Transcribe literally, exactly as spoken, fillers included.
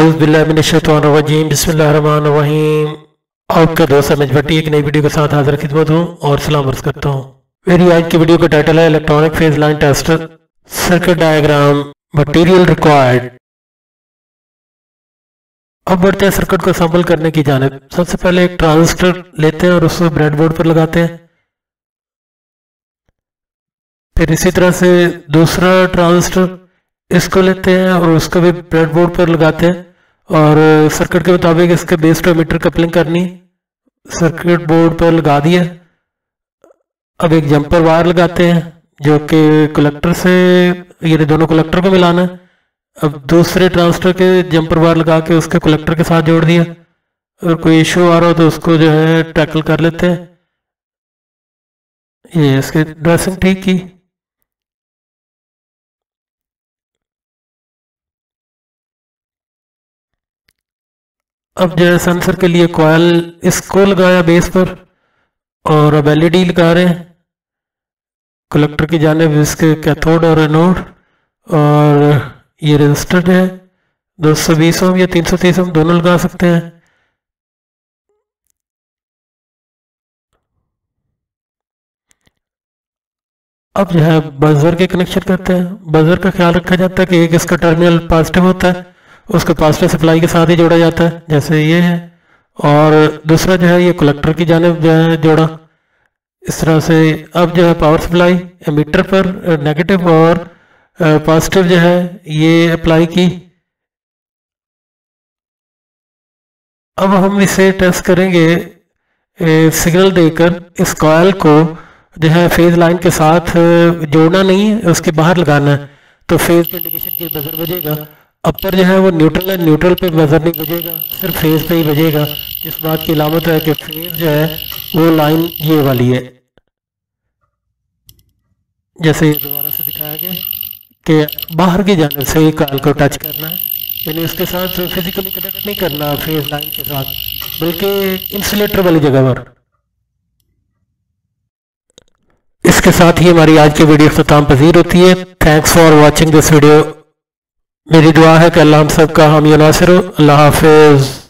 औज़ुबिल्लाहिमिनश्शैतानिर्रजीम बिस्मिल्लाहिर्रहमानिर्रहीम। आपका दोस्त अमित भट्टी एक नई वीडियो के साथ हाजिर खिदमत हूँ और सलाम अर्ज़ करता हूँ। मेरी आज की वीडियो का टाइटल है electronic phase line tester, circuit diagram, material required. अब बढ़ते हैं सर्किट को सैंपल करने की जानिब। सबसे पहले एक ट्रांजिस्टर लेते हैं और उसको ब्रेडबोर्ड पर लगाते हैं। फिर इसी तरह से दूसरा ट्रांजिस्टर इसको लेते हैं और उसको भी ब्रेडबोर्ड पर लगाते हैं और सर्किट के मुताबिक इसके बेस टू एमीटर कपलिंग करनी। सर्किट बोर्ड पर लगा दिया। अब एक जंपर वायर लगाते हैं जो कि कलेक्टर से, ये दोनों कलेक्टर को मिलाना है। अब दूसरे ट्रांजिस्टर के जंपर वायर लगा के उसके कलेक्टर के साथ जोड़ दिया। और कोई इशू आ रहा हो तो उसको जो है टैकल कर लेते हैं। ये इसकी ड्रेसिंग ठीक की। अब जो है सेंसर के लिए कॉयल इसको लगाया बेस पर और अब एलईडी लगा रहे हैं कलेक्टर की जानिब, इसके कैथोड और एनोड। और ये रेजिस्टर है दो सौ बीस ओम या तीन सौ तीस ओम दोनों लगा सकते हैं। अब जो है बजर के कनेक्शन करते हैं। बजर का ख्याल रखा जाता है कि एक इसका टर्मिनल पॉजिटिव होता है, उसको पॉजिटिव सप्लाई के साथ ही जोड़ा जाता है जैसे ये है, और दूसरा जो है ये कलेक्टर की जानिब जो है जोड़ा इस तरह से। अब जो है पावर सप्लाई एमीटर पर नेगेटिव और पॉजिटिव जो है ये अप्लाई की। अब हम इसे टेस्ट करेंगे सिग्नल देकर। इस कॉयल को जो है फेज लाइन के साथ जोड़ना नहीं है, उसके बाहर लगाना है, तो फेज इंडिकेशन के बजर बजेगा। अपर जो है वो न्यूट्रल है, न्यूट्रल पे बजर नहीं बजेगा, सिर्फ फेज पे ही बजेगा। इस बात की अलामत है कि फेज जो है वो लाइन ये वाली है, जैसे ये दोबारा से दिखाया गया कि बाहर की जानिब से ही कॉइल को टच करना है, यानी उसके साथ फिजिकली कनेक्ट नहीं करना फेज लाइन के साथ, बल्कि इंसुलेटर वाली जगह पर। इसके साथ ही हमारी आज की वीडियो इख्तिताम पजीर होती है। Thanks for watching this video. मेरी दुआ है कि अल्लाह हम सब का हामी नासिर हो। अल्लाह हाफिज़।